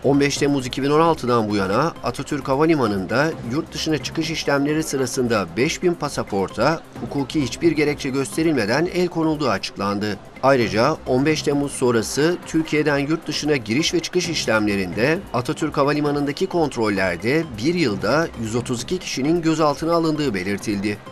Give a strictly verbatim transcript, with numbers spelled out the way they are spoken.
on beş Temmuz iki bin on altıdan bu yana Atatürk Havalimanı'nda yurt dışına çıkış işlemleri sırasında beş bin pasaporta hukuki hiçbir gerekçe gösterilmeden el konulduğu açıklandı. Ayrıca on beş Temmuz sonrası Türkiye'den yurt dışına giriş ve çıkış işlemlerinde Atatürk Havalimanı'ndaki kontrollerde bir yılda yüz otuz iki kişinin gözaltına alındığı belirtildi.